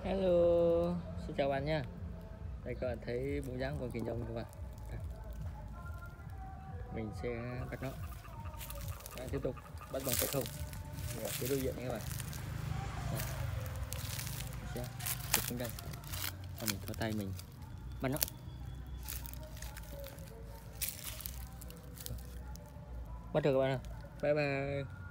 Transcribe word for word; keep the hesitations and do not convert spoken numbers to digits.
Hello, xin chào bạn nha. Đây các bạn thấy bóng dáng con kỳ nhông các bạn. Đây. Mình sẽ bắt nó. Bạn tiếp tục bắt bằng tay không. Ở phía đối diện nha các bạn. Đây. Mình sẽ chụp xuống đây. Và mình cho tay mình bắt nó. Bắt được các bạn ạ. Bye bye.